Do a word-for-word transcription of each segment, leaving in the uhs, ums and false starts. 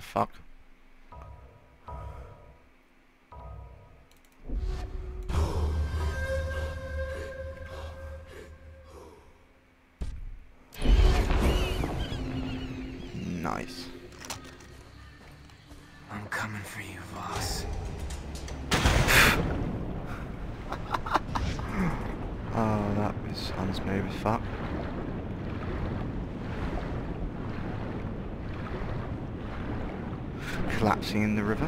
fuck? Nice. I'm coming for you, Vass. Oh, that was unsmooth as fuck. Collapsing in the river.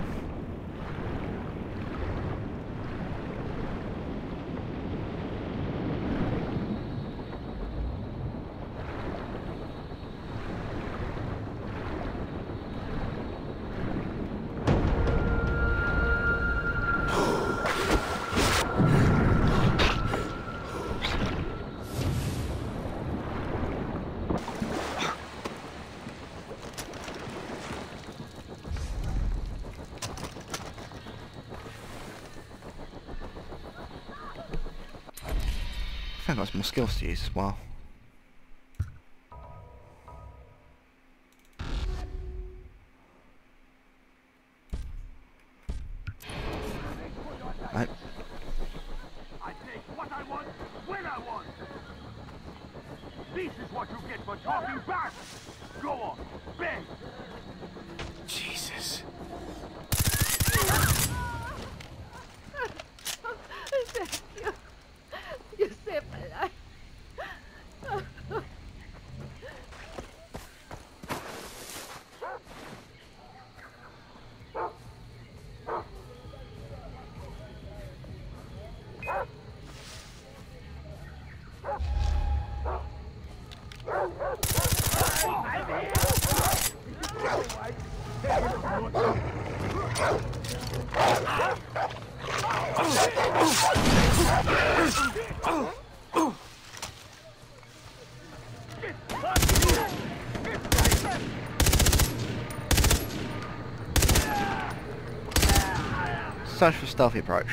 I think I've got some more skills to use as well. Right. I take what I want, when I want. This is what you get for talking back. Go on, beg. Jesus. Thank you. You saved my life. Search for stealthy approach.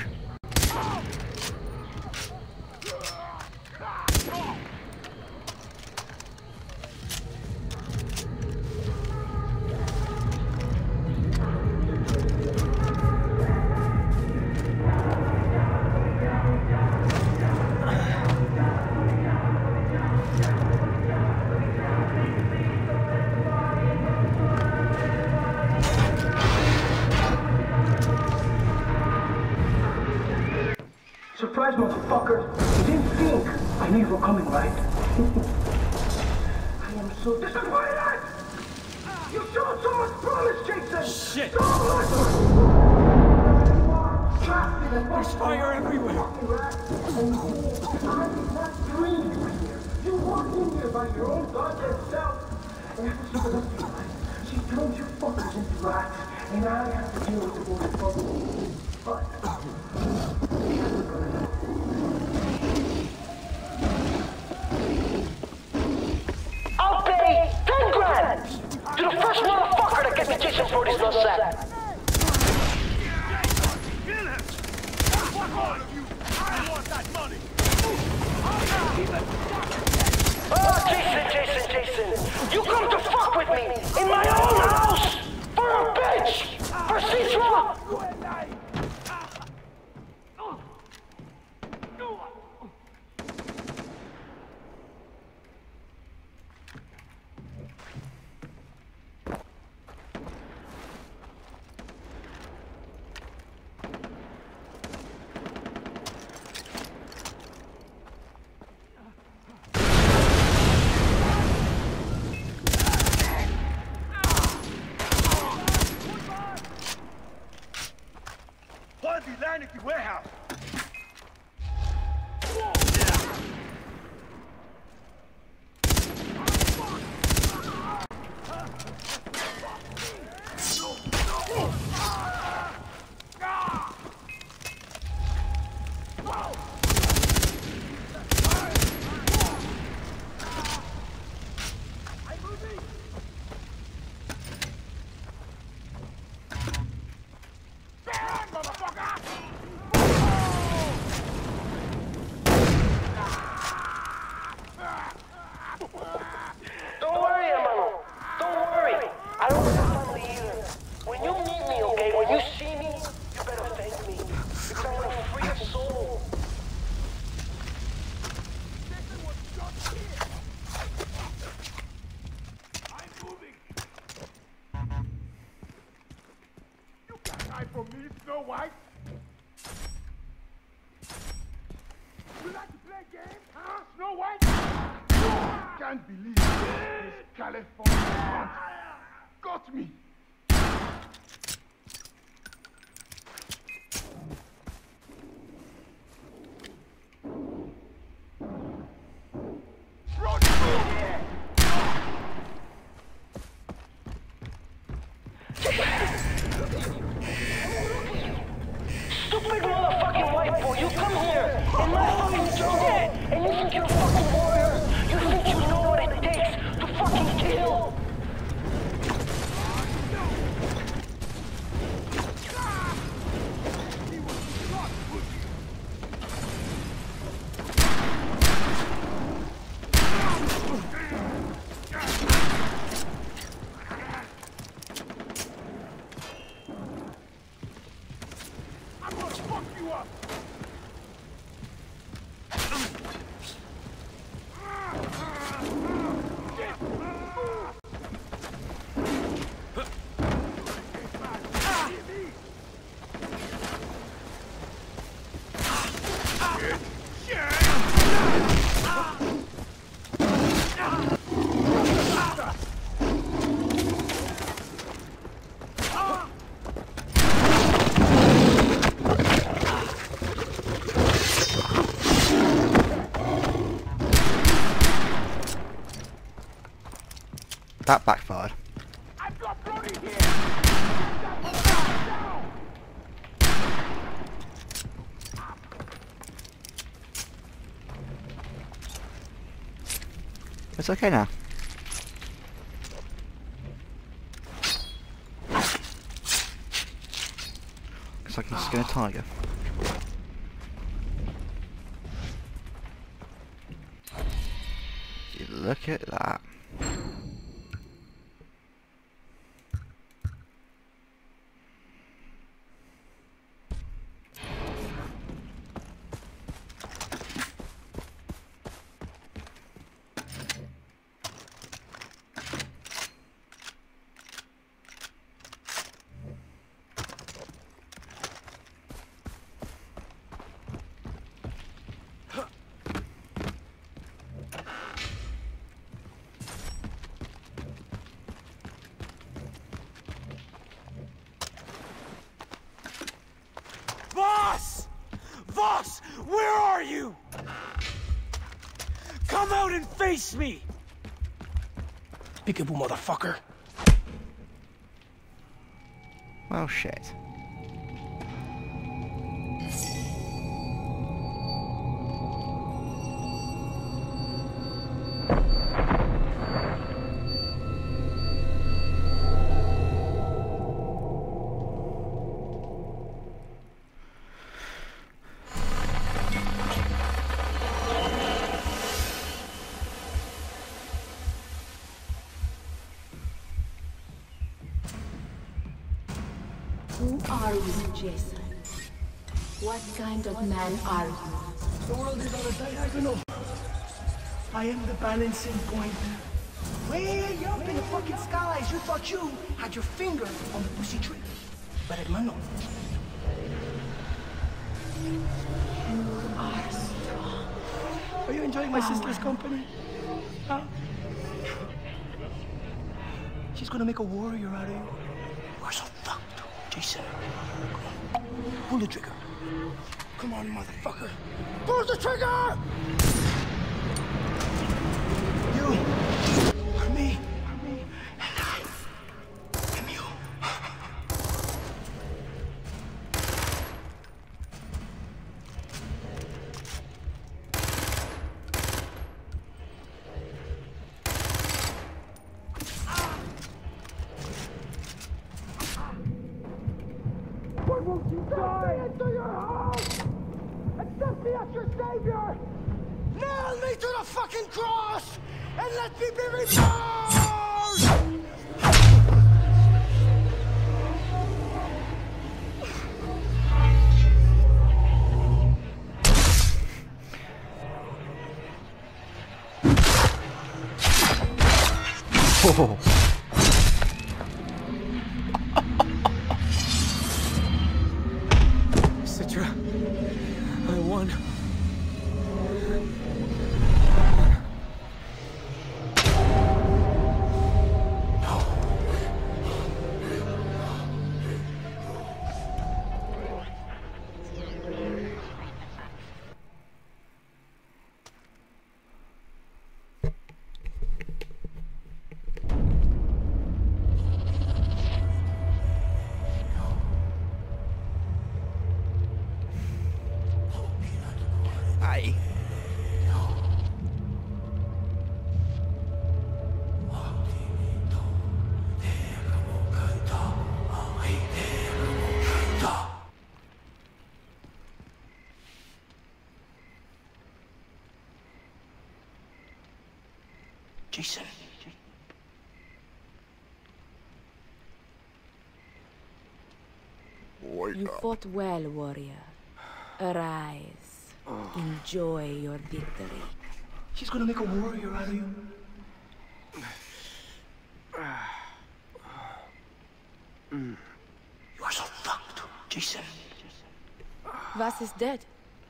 Surprise, motherfucker! You didn't think I knew you were coming, right? I am so disappointed! You showed so much promise, Jason! Shit! So much! There's fire everywhere! I did not dream you were here. You walked in here by your own goddamn self. And after she left you, she turned you fuckers into rats. And I have to deal with the boys above me. But... I'll pay ten grand to the first motherfucker that gets the Jason for this little set. Kill him! Fuck all of you! I want that money! Oh, Jason, Jason, Jason! You come to fuck with me in my own house! For a bitch! For Citra! Snow White? You like to play games, huh? Snow White? Can't believe this California got me. Stupid motherfucking white boy, you come here in my fucking jungle, and you think you're a fucking warrior? You think you know what it takes to fucking kill? I'm gonna fuck you up! That backfired. I've got Brody here! It's okay now. Looks like I can skin a tiger. You look at that. Vass! Vass! Where are you? Come out and face me! Peekaboo, motherfucker. Well, shit. Who are you, Jason? What kind of man are you? The world is on a diagonal. I am the balancing point. Way up in the fucking skies, you thought you had your finger on the pussy tree. But hermano, You are strong. are you enjoying my sister's company? Huh? She's gonna make a warrior out of you. You are so fucked, Jason. Come on, pull the trigger. Come on, motherfucker. Pull the trigger! You are me. And I am you. Why won't you die? Into your house! Accept me as your savior! Nail me to the fucking cross! And let me be reborn! Oh. Jason. You fought well, warrior. Arise. Enjoy your victory. She's gonna make a warrior out of you. You are so fucked, Jason. Vass is dead.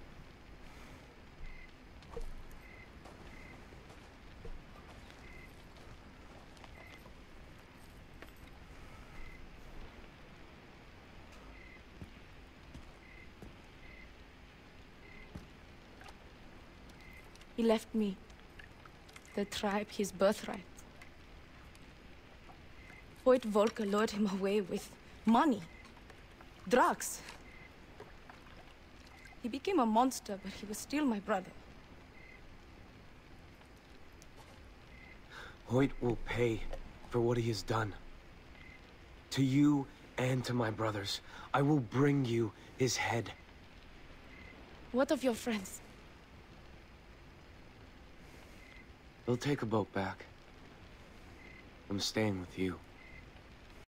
He left me, the tribe, his birthright. Void Volker lured him away with money, drugs. He became a monster, but he was still my brother. Hoyt will pay for what he has done. To you and to my brothers, I will bring you his head. What of your friends? They'll take a boat back. I'm staying with you.